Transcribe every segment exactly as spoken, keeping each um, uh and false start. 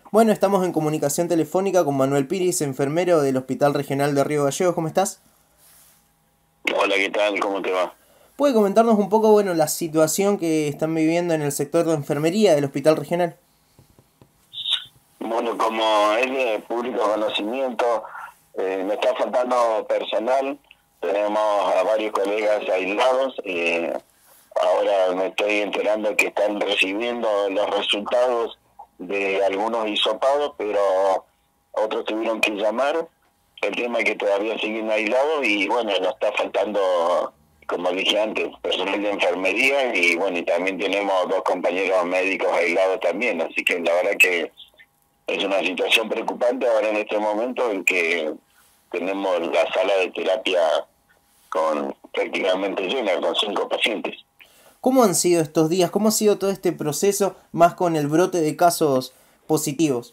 Bueno, estamos en comunicación telefónica con Manuel Piris, enfermero del Hospital Regional de Río Gallegos. ¿Cómo estás? Hola, ¿qué tal? ¿Cómo te va? ¿Puede comentarnos un poco, bueno, la situación que están viviendo en el sector de enfermería del Hospital Regional? Bueno, como es de público conocimiento, eh, me está faltando personal. Tenemos a varios colegas aislados. Eh, ahora me estoy enterando que están recibiendo los resultados de algunos hisopados, pero otros tuvieron que llamar. El tema es que todavía siguen aislados y bueno, nos está faltando, como dije antes, personal de enfermería y bueno, y también tenemos dos compañeros médicos aislados también, así que la verdad que es una situación preocupante ahora en este momento en que tenemos la sala de terapia con prácticamente llena, con cinco pacientes. ¿Cómo han sido estos días? ¿Cómo ha sido todo este proceso más con el brote de casos positivos?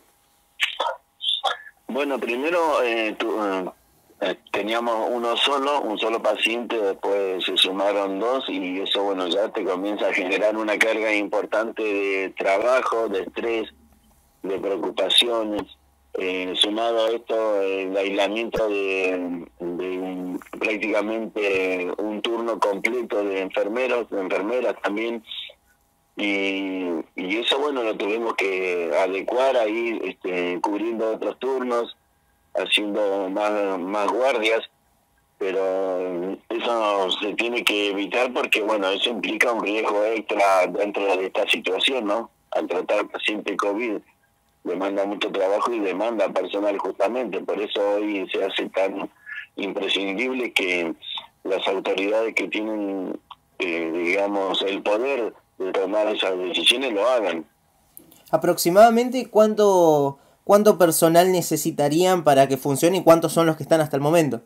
Bueno, primero eh, tu, eh, teníamos uno solo, un solo paciente, después se sumaron dos y eso, bueno, ya te comienza a generar una carga importante de trabajo, de estrés, de preocupaciones. Eh, sumado a esto, el aislamiento de, de un, prácticamente un turno completo de enfermeros, de enfermeras también, y, y eso, bueno, lo tuvimos que adecuar ahí, este, cubriendo otros turnos, haciendo más, más guardias, pero eso se tiene que evitar porque, bueno, eso implica un riesgo extra dentro de esta situación, ¿no? Al tratar paciente COVID demanda mucho trabajo y demanda personal justamente, por eso hoy se hace tan imprescindible que las autoridades que tienen, eh, digamos, el poder de tomar esas decisiones lo hagan. ¿Aproximadamente cuánto, cuánto personal necesitarían para que funcione y cuántos son los que están hasta el momento?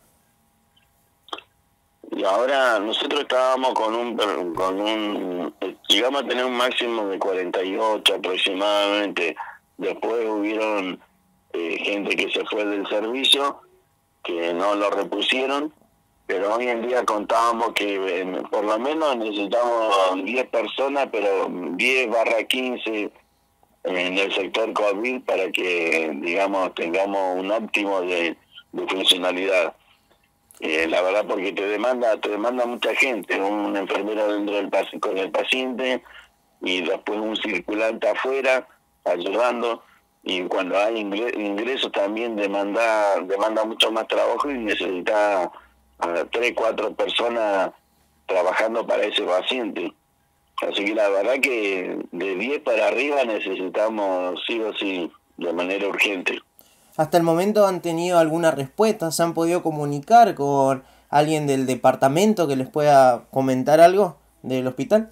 Y ahora nosotros estábamos con un, con un, llegamos a tener un máximo de cuarenta y ocho aproximadamente. Después hubieron eh, gente que se fue del servicio, que no lo repusieron, pero hoy en día contábamos que eh, por lo menos necesitamos diez personas, pero diez barra quince en el sector COVID para que, digamos, tengamos un óptimo de, de funcionalidad. Eh, la verdad, porque te demanda te demanda mucha gente, un enfermero dentro del paci- con el paciente y después un circulante afuera ayudando, y cuando hay ingre- ingresos también demanda demanda mucho más trabajo y necesita a tres, cuatro personas trabajando para ese paciente. Así que la verdad que de diez para arriba necesitamos sí o sí de manera urgente. ¿Hasta el momento han tenido alguna respuesta? ¿Se han podido comunicar con alguien del departamento que les pueda comentar algo del hospital?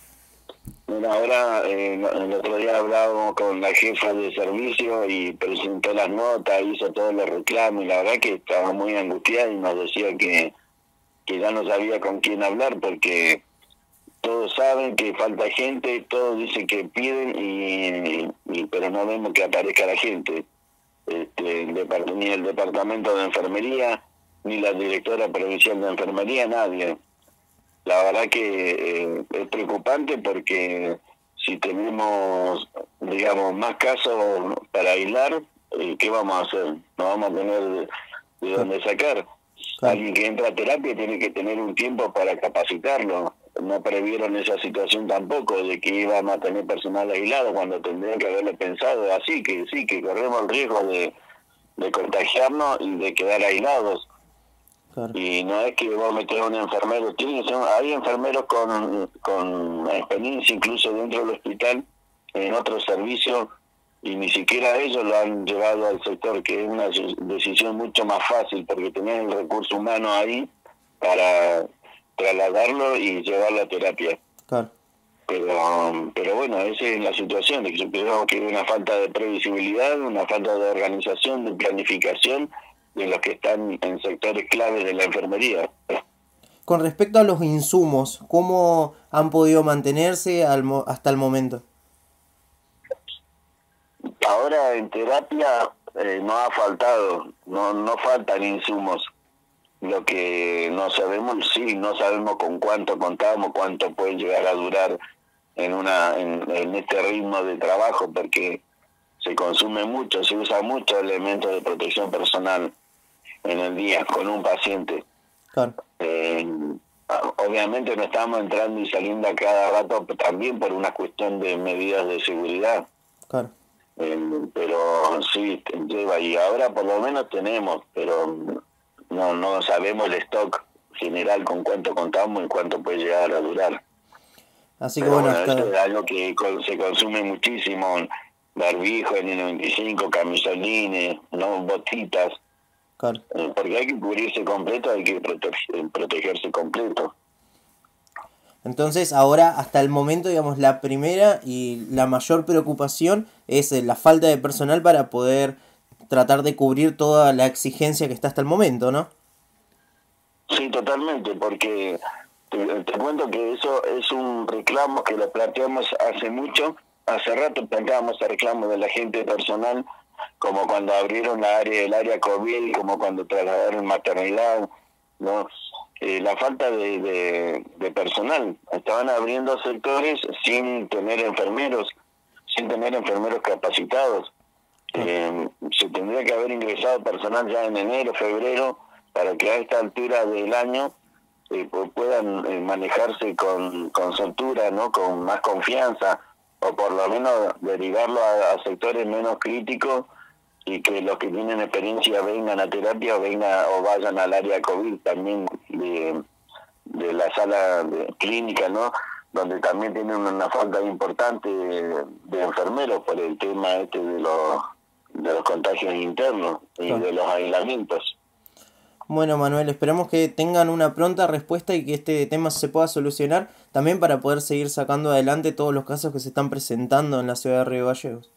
Bueno, ahora eh, el otro día hablábamos con la jefa de servicio y presentó las notas, hizo todos los reclamos y la verdad que estaba muy angustiada y nos decía que, que ya no sabía con quién hablar porque todos saben que falta gente, todos dicen que piden y, y pero no vemos que aparezca la gente. Este, el depart- ni el departamento de enfermería, ni la directora provincial de enfermería, nadie. La verdad que eh, es preocupante porque si tenemos, digamos, más casos para aislar, eh, ¿qué vamos a hacer? No vamos a tener de, de Claro, dónde sacar. claro. Alguien que entra a terapia tiene que tener un tiempo para capacitarlo. No previeron esa situación tampoco de que íbamos a tener personal aislado cuando tendrían que haberlo pensado así, que sí, que corremos el riesgo de, de contagiarnos y de quedar aislados. Claro. Y no es que vos metés a un enfermero, tiene que ser- hay enfermeros con, con experiencia incluso dentro del hospital, en otros servicios, y ni siquiera ellos lo han llevado al sector, que es una de- decisión mucho más fácil, porque tenés el recurso humano ahí para trasladarlo y llevarlo a terapia. Claro. Pero, pero bueno, esa es la situación, de que yo creo que hay una falta de previsibilidad, una falta de organización, de planificación de los que están en sectores claves de la enfermería. Con respecto a los insumos, ¿cómo han podido mantenerse al mo- hasta el momento? Ahora en terapia eh, no ha faltado, no, no faltan insumos. Lo que no sabemos, sí, no sabemos con cuánto contamos, cuánto puede llegar a durar en una en, en este ritmo de trabajo, porque se consume mucho, se usa mucho elementos de protección personal en el día con un paciente. Claro. Eh, obviamente no estamos entrando y saliendo a cada rato también por una cuestión de medidas de seguridad. Claro. Eh, pero sí, lleva, y ahora por lo menos tenemos, pero no no sabemos el stock general con cuánto contamos y cuánto puede llegar a durar. Así que pero bueno, bueno, está... esto es algo que con, se consume muchísimo: barbijo, N noventa y cinco, camisolines, no botitas. Claro. Eh, porque hay que cubrirse completo, hay que proteger, protegerse completo. Entonces ahora, hasta el momento, digamos, la primera y la mayor preocupación es la falta de personal para poder tratar de cubrir toda la exigencia que está hasta el momento, ¿no? Sí, totalmente, porque te, te cuento que eso es un reclamo que lo planteamos hace mucho. Hace rato planteábamos el reclamo de la gente personal, como cuando abrieron la área, el área COVID, como cuando trasladaron maternidad, ¿no? Eh, la falta de, de, de personal. Estaban abriendo sectores sin tener enfermeros, sin tener enfermeros capacitados. Eh, se tendría que haber ingresado personal ya en enero, febrero, para que a esta altura del año eh, puedan eh, manejarse con, con soltura, ¿no? Con más confianza, o por lo menos derivarlo a, a sectores menos críticos, y que los que tienen experiencia vengan a terapia o vengan o vayan al área COVID también de, de la sala de clínica, ¿no? Donde también tienen una falta importante de, de enfermeros por el tema este de los de los contagios internos y Claro. de los aislamientos. Bueno, Manuel, esperamos que tengan una pronta respuesta y que este tema se pueda solucionar, también para poder seguir sacando adelante todos los casos que se están presentando en la ciudad de Río Gallegos.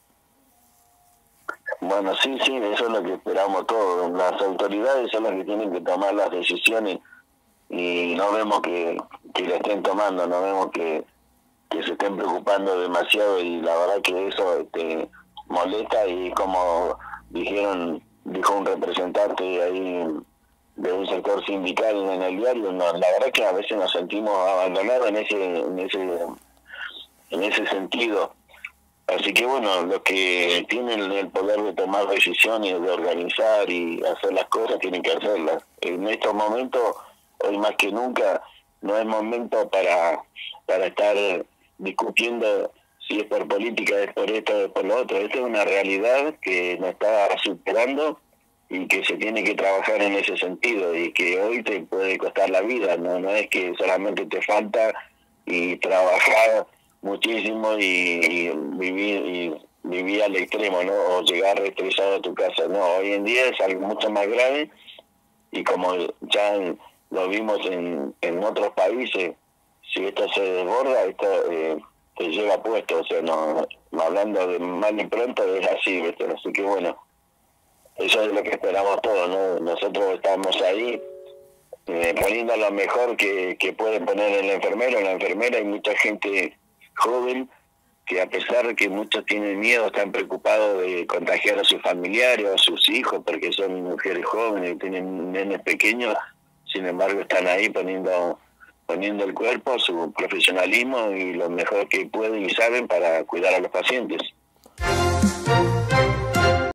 Bueno, sí, sí, eso es lo que esperamos todos. Las autoridades son las que tienen que tomar las decisiones, y no vemos que, que la estén tomando, no vemos que, que se estén preocupando demasiado, y la verdad que eso este, molesta. Y como dijeron, dijo un representante ahí de un sector sindical en el diario, no, la verdad que a veces nos sentimos abandonados en ese, en ese, en ese sentido. Así que bueno, los que tienen el poder de tomar decisiones, de organizar y hacer las cosas, tienen que hacerlas. En estos momentos, hoy más que nunca, no es momento para, para estar discutiendo si es por política, es por esto, es por lo otro. Esta es una realidad que nos está superando y que se tiene que trabajar en ese sentido, y que hoy te puede costar la vida, no, no es que solamente te falta y trabajar muchísimo y, y vivir y vivir al extremo, ¿no? O llegar estresado a tu casa. No, hoy en día es algo mucho más grave, y como ya lo vimos en, en otros países, si esto se desborda, esto eh, te lleva puesto. O sea, no, no hablando de mal y pronto, es así, ¿viste? Así que bueno, eso es lo que esperamos todos, ¿no? Nosotros estamos ahí eh, poniendo lo mejor que, que puede poner el enfermero, la enfermera. Hay mucha gente joven que, a pesar de que muchos tienen miedo, están preocupados de contagiar a sus familiares o a sus hijos, porque son mujeres jóvenes y tienen nenes pequeños. Sin embargo, están ahí poniendo poniendo el cuerpo, su profesionalismo y lo mejor que pueden y saben para cuidar a los pacientes.